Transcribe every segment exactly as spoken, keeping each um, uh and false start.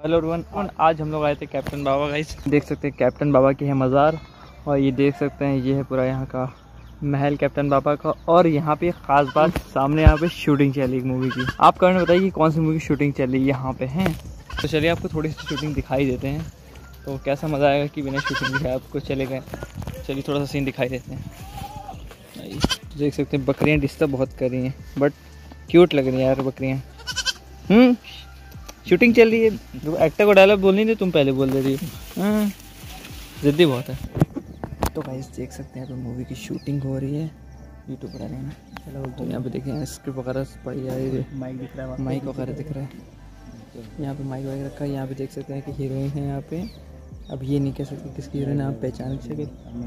Hello everyone, आज हम लोग आए थे कैप्टन बाबा। गाइस देख सकते हैं कैप्टन बाबा की है मज़ार, और ये देख सकते हैं ये है पूरा यहाँ का महल कैप्टन बाबा का। और यहाँ पे ख़ास बात, सामने यहाँ पे शूटिंग चली एक मूवी की। आप कमेंट बताइए कि कौन सी मूवी की शूटिंग चली यहाँ पे है। तो चलिए आपको थोड़ी सी शूटिंग दिखाई देते हैं, तो कैसा मज़ा आएगा कि बिना शूटिंग दिखाए आपको चले गए। चलिए थोड़ा सा सीन दिखाई देते हैं। देख सकते हैं बकरियाँ डिस्टर्ब बहुत कर रही हैं, बट क्यूट लग रही हैं यार बकरियाँ। हम्म शूटिंग चल रही है, एक्टर को डायलॉग बोलनी थी, तुम पहले बोल दे रही हो। जिद्दी बहुत है। तो गाइस देख सकते हैं यहाँ पे मूवी की शूटिंग हो रही है। यूट्यूब पर आना चलो, तो यहाँ पे देखें स्क्रिप्ट वगैरह पढ़ी जा रही है, माइक दिख रहा है, माइक वगैरह दिख रहा है। यहाँ पे माइक वगैरह रखा है। यहाँ पे देख सकते हैं कि हीरोइन है यहाँ पे। अब ये नहीं कह सकते किसकी हीरोइन आप पहचान सके।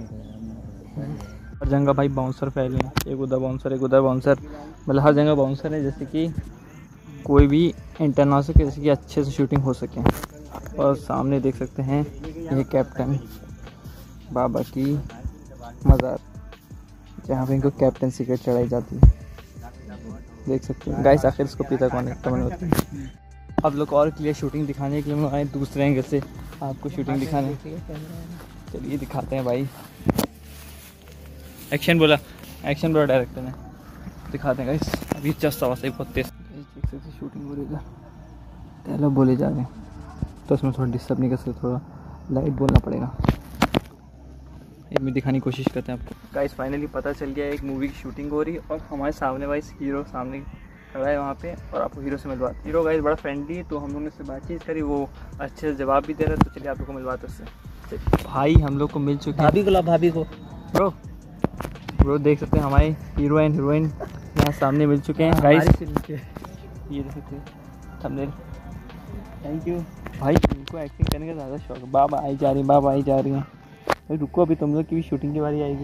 हर जगह भाई बाउंसर फैले हैं, एक उधर बाउंसर एक उधर बाउंसर, मतलब हर जगह बाउंसर है, जैसे कि कोई भी इंटर ना हो सके, जैसे कि अच्छे से शूटिंग हो सके। और सामने देख सकते हैं ये कैप्टन बाबा की मज़ार, जहाँ पे इनको कैप्टन सीक्रेट चढ़ाई जाती है। देख सकते हैं गाइस, आखिर इसको पिता कौन है कमेंट होती है। अब लोग और क्लियर शूटिंग दिखाने के लिए आए दूसरे एंगल से आपको शूटिंग दिखाने। चलिए दिखाते हैं भाई। एक्शन बोला, एक्शन बोला डायरेक्टर ने, दिखाते हैं गाइस। अभी चस्ता वैसे ही बहुत तेज देख सकते शूटिंग हो रही है, डायलॉग बोले जा रहे हैं, तो उसमें थोड़ा डिस्टर्ब नहीं कर सकते, थोड़ा लाइट बोलना पड़ेगा। इसमें दिखाने की कोशिश करते हैं आपको। गाइस फाइनली पता चल गया एक मूवी की शूटिंग हो रही है, और हमारे सामने भाई हीरो सामने खड़ा है वहाँ पे, और आपको हीरो से मिलवा। हीरो गाइस बड़ा फ्रेंडली है, तो हम लोगों ने उससे बातचीत करी, वो अच्छे से जवाब भी दे रहा है। तो चलिए आप लोग को मिलवाते उससे। भाई हम लोग को मिल चुके हैं, भाभी को ला भाभी को ब्रो ब्रो देख सकते हैं हमारे हीरो एंड हीरोइन यहाँ सामने मिल चुके हैं गाइस। ये देख सकते हैं थंबनेल। थैंक यू भाई, इनको एक्टिंग करने का ज़्यादा शौक है। बाबा आई जा रही बाबा आई जा रही हैं भाई, रुको अभी तुम लोग की भी शूटिंग की बारी आएगी।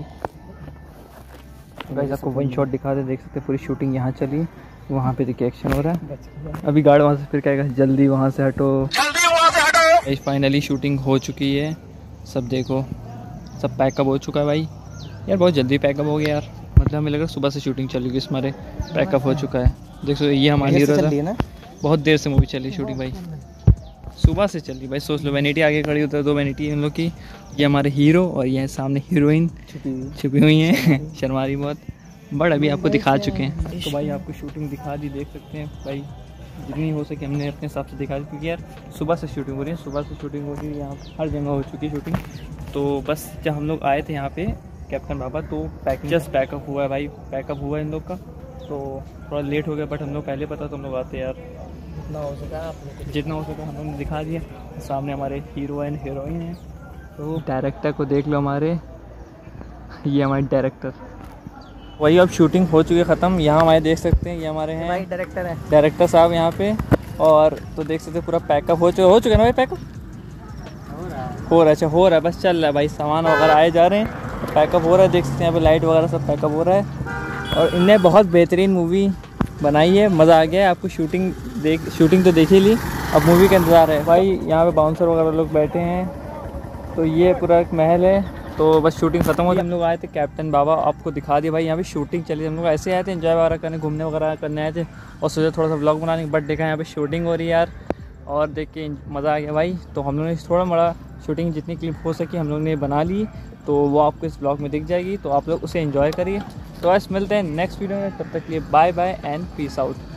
गाइस आपको वन शॉट दिखा दे, देख सकते हैं पूरी शूटिंग यहाँ चली, वहाँ पे देखिए एक्शन हो रहा है। अभी गार्ड वहाँ से फिर कहेगा जल्दी वहाँ से हटो, जल्दी वहाँ से हटो। गाइस फाइनली शूटिंग हो चुकी है, सब देखो सब पैकअप हो चुका है भाई। यार बहुत जल्दी पैकअप हो गया यार, मतलब हमें लगा सुबह से शूटिंग चली गई, हमारे पैकअप हो चुका है। देख सो ये हमारी हीरो था, बहुत देर से मूवी चली शूटिंग भाई, सुबह से चली भाई। सोच लो वैनिटी आगे खड़ी होता है, दो वैनिटी इन लोग की। ये हमारे हीरो और ये सामने हीरोइन छुपी हुई हैं शर्मा रही बहुत, बट अभी आपको दिखा चुके हैं। तो भाई आपको शूटिंग दिखा दी, देख सकते हैं भाई जितनी हो सके हमने अपने हिसाब से दिखा दी, क्योंकि यार सुबह से शूटिंग हो रही है, सुबह से शूटिंग हो रही है, यहाँ हर जगह हो चुकी है शूटिंग। तो बस जब हम लोग आए थे यहाँ पे कैप्टन बाबा, तो पैक जस्ट पैकअप हुआ है भाई, पैकअप हुआ है इन लोग का। तो थोड़ा लेट हो गया, बट हम लोग पहले पता तो हम लोग आते यार, जितना हो सका आप जितना हो सका हम लोग ने दिखा दिया। सामने हमारे हीरो एंड हीरोइन हैं, तो डायरेक्टर को देख लो हमारे, ये हमारे डायरेक्टर। वही अब शूटिंग हो चुकी है ख़त्म। यहाँ हमारे देख सकते हैं ये हमारे हैं डायरेक्टर है डायरेक्टर साहब यहाँ पे। और तो देख सकते हैं पूरा पैकअप हो चुका हो चुका है ना भाई, पैकअप हो रहा है हो रहा है अच्छा हो रहा है, बस चल रहा है भाई, सामान वगैरह आए जा रहे हैं, पैकअप हो रहा है। देख सकते हैं यहाँ पे लाइट वगैरह सब पैकअप हो रहा है। और इनने बहुत बेहतरीन मूवी बनाई है, मज़ा आ गया है। आपको शूटिंग देख शूटिंग तो देख ही ली, अब मूवी का इंतज़ार है भाई। यहाँ पे बाउंसर वगैरह लोग बैठे हैं, तो ये पूरा एक महल है। तो बस शूटिंग ख़त्म हो गई, हम लोग आए थे कैप्टन बाबा, आपको दिखा दिया भाई। यहाँ पे शूटिंग चली, हम लोग ऐसे आए थे एंजॉय वगैरह करने, घूमने वगैरह करने आए थे, और सोचा थोड़ा सा व्लॉग बनाने, बट देखा यहाँ पे शूटिंग हो रही है यार, और देख के मज़ा आ गया भाई। तो हम लोगों ने थोड़ा बड़ा शूटिंग जितनी क्लिप हो सकी हम लोग ने बना ली, तो वो आपको इस ब्लॉग में दिख जाएगी, तो आप लोग उसे एंजॉय करिए। तो आज मिलते हैं नेक्स्ट वीडियो में, तब तक के लिए bye bye and peace out.